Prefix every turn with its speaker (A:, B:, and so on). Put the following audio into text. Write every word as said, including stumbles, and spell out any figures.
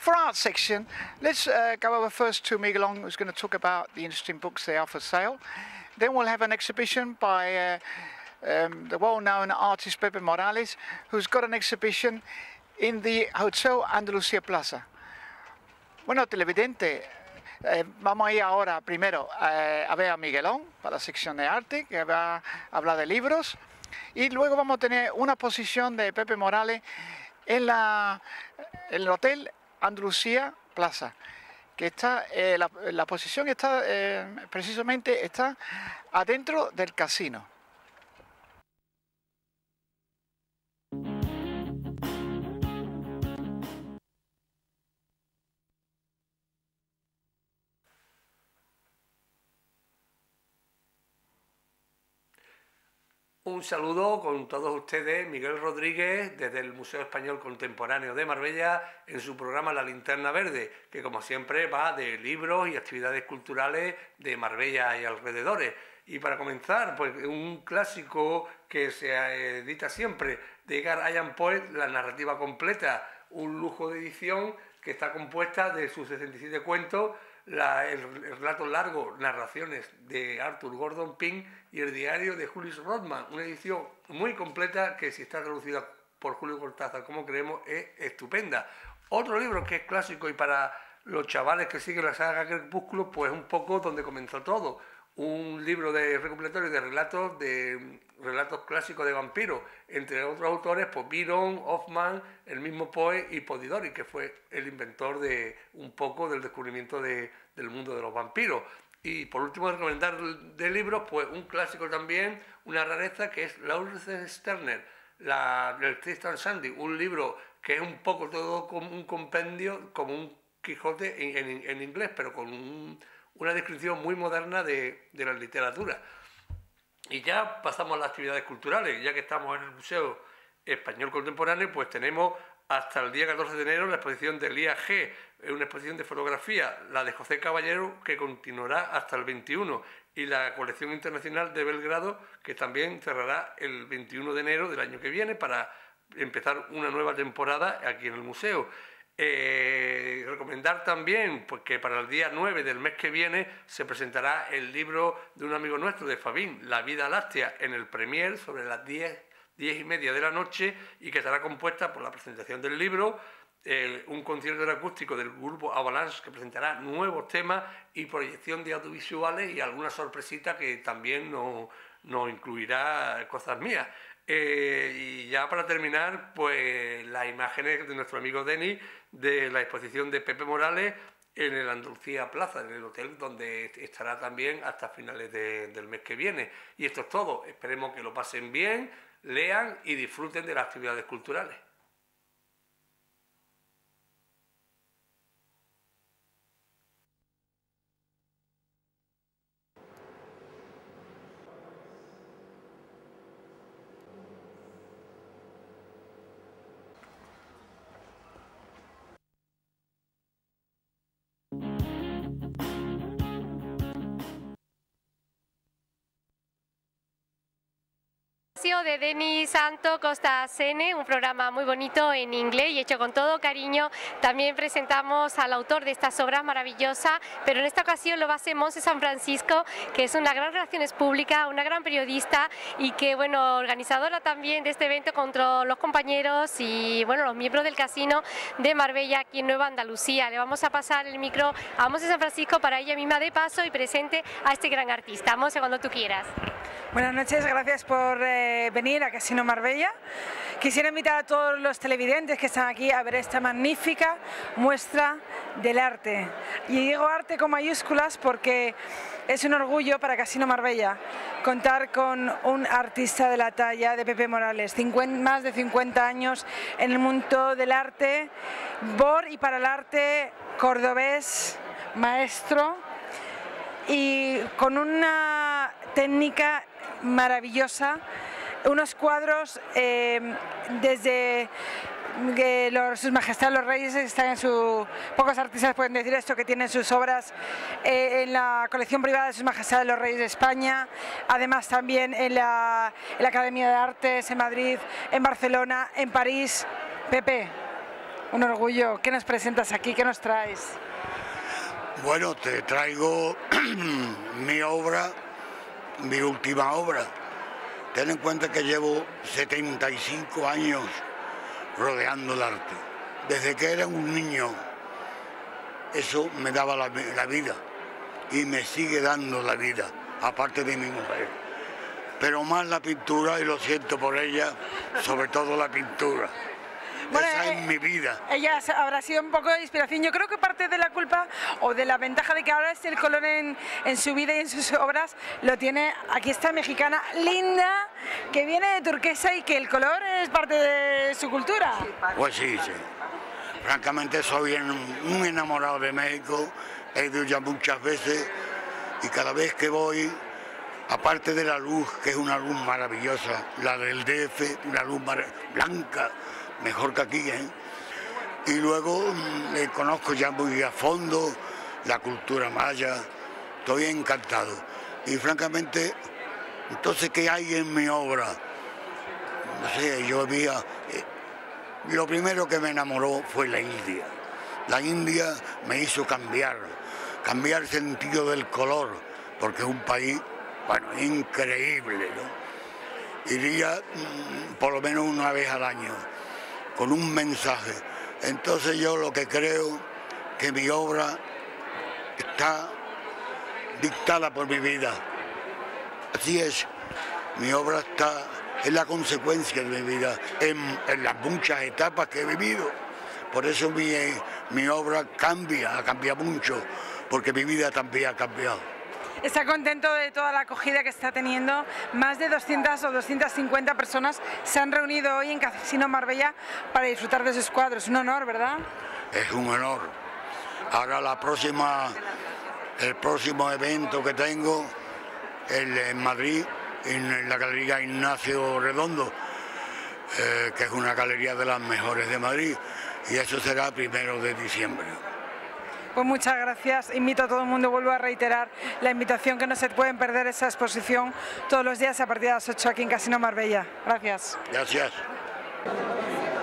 A: For our art section, let's uh, go over first to Miguelón, who's going to talk about the interesting books they are for sale. Then we'll have an exhibition by uh, um, the well-known artist Pepe Morales, who's got an exhibition in the Hotel Andalucía Plaza. Bueno, televidente, eh, vamos a ir ahora primero eh, a ver a Miguelón para la sección de arte, que va a hablar de libros, y luego vamos a tener una exposición de Pepe Morales en, la, en el Hotel Andalucía Plaza, que está, eh, la, la exposición está, eh, precisamente está adentro del casino.
B: Un saludo con todos ustedes, Miguel Rodríguez, desde el Museo Español Contemporáneo de Marbella, en su programa La Linterna Verde, que como siempre va de libros y actividades culturales de Marbella y alrededores. Y para comenzar, pues un clásico que se edita siempre, de Edgar Allan Poe, la narrativa completa, un lujo de edición que está compuesta de sus sesenta y siete cuentos, La, el, el relato largo, narraciones de Arthur Gordon Pym y el diario de Julius Rodman, una edición muy completa que, si está traducida por Julio Cortázar, como creemos, es estupenda. Otro libro que es clásico y para los chavales que siguen la saga Crepúsculo, pues un poco donde comenzó todo, un libro de recopilatorio de relatos de relatos clásicos de vampiros, entre otros autores, pues Byron, Hoffman, el mismo Poe y Polidori, que fue el inventor de un poco del descubrimiento de, del mundo de los vampiros. Y por último, recomendar de libros, pues un clásico también, una rareza, que es Laurence Sterner, la, el Tristan Shandy, un libro que es un poco todo como un compendio, como un Quijote en, en, en inglés, pero con un, una descripción muy moderna de, de la literatura. Y ya pasamos a las actividades culturales, ya que estamos en el Museo Español Contemporáneo, pues tenemos hasta el día catorce de enero la exposición de Elías G, una exposición de fotografía, la de José Caballero, que continuará hasta el veintiuno, y la colección internacional de Belgrado, que también cerrará el veintiuno de enero del año que viene para empezar una nueva temporada aquí en el museo. Eh, recomendar también pues, que para el día nueve del mes que viene se presentará el libro de un amigo nuestro, de Fabín, La vida láctea, en el Premier sobre las diez, diez y media de la noche, y que estará compuesta por la presentación del libro, eh, un concierto acústico del grupo Avalanche que presentará nuevos temas y proyección de audiovisuales y alguna sorpresita que también nos no incluirá cosas mías. Eh, y ya para terminar, pues las imágenes de nuestro amigo Denis de la exposición de Pepe Morales en el Andalucía Plaza, en el hotel donde estará también hasta finales de, del mes que viene. Y esto es todo. Esperemos que lo pasen bien, lean y disfruten de las actividades culturales.
C: De Denis Santo Costa Sene, un programa muy bonito en inglés y hecho con todo cariño. También presentamos al autor de estas obras maravillosas, pero en esta ocasión lo va a hacer Montse San Francisco, que es una gran relaciones públicas, una gran periodista y que, bueno, organizadora también de este evento con todos los compañeros y, bueno, los miembros del Casino de Marbella aquí en Nueva Andalucía. Le vamos a pasar el micro a Montse San Francisco para ella misma de paso y presente a este gran artista. Montse, cuando tú quieras.
D: Buenas noches, gracias por eh, venir a Casino Marbella. Quisiera invitar a todos los televidentes que están aquí a ver esta magnífica muestra del arte. Y digo arte con mayúsculas porque es un orgullo para Casino Marbella contar con un artista de la talla de Pepe Morales, cincuenta, más de cincuenta años en el mundo del arte, por y para el arte cordobés, maestro, y con una técnica maravillosa, unos cuadros eh, desde que los, sus majestades los reyes están en su, pocos artistas pueden decir esto, que tienen sus obras eh, en la colección privada de sus majestades los reyes de España, además también en la, en la Academia de Artes en Madrid, en Barcelona, en París. Pepe, un orgullo. ¿Qué nos presentas aquí? ¿Qué nos traes?
E: Bueno, te traigo mi obra, mi última obra. Ten en cuenta que llevo setenta y cinco años rodeando el arte. Desde que era un niño, eso me daba la, la vida y me sigue dando la vida, aparte de mi mujer. Pero más la pintura, y lo siento por ella, sobre todo la pintura. Bueno, esa es eh, mi vida.
D: Ella habrá sido un poco de inspiración. Yo creo que parte de la culpa o de la ventaja de que ahora es el color en, en su vida y en sus obras lo tiene aquí esta mexicana linda que viene de turquesa y que el color es parte de su cultura.
E: Pues sí, sí. Francamente soy un enamorado de México, he ido ya muchas veces y cada vez que voy, aparte de la luz, que es una luz maravillosa, la del D F, una luz blanca, mejor que aquí, ¿eh? Y luego le conozco ya muy a fondo la cultura maya, estoy encantado. Y francamente, entonces, ¿qué hay en mi obra? No sé, yo había... Eh, lo primero que me enamoró fue la India. La India me hizo cambiar, cambiar el sentido del color, porque es un país, bueno, increíble, ¿no? Iría mmm, por lo menos una vez al año, con un mensaje. Entonces yo lo que creo que mi obra está dictada por mi vida. Así es, mi obra está, es la consecuencia de mi vida, en, en las muchas etapas que he vivido. Por eso mi, mi obra cambia, ha cambiado mucho, porque mi vida también ha cambiado.
D: ¿Está contento de toda la acogida que está teniendo? Más de doscientas o doscientas cincuenta personas se han reunido hoy en Casino Marbella para disfrutar de sus cuadros. Un honor, ¿verdad?
E: Es un honor. Ahora la próxima, el próximo evento que tengo el, en Madrid, en la Galería Ignacio Redondo, eh, que es una galería de las mejores de Madrid, y eso será primero de diciembre.
D: Pues muchas gracias, invito a todo el mundo, vuelvo a reiterar la invitación, que no se pueden perder esa exposición todos los días a partir de las ocho aquí en Casino Marbella. Gracias.
E: Gracias.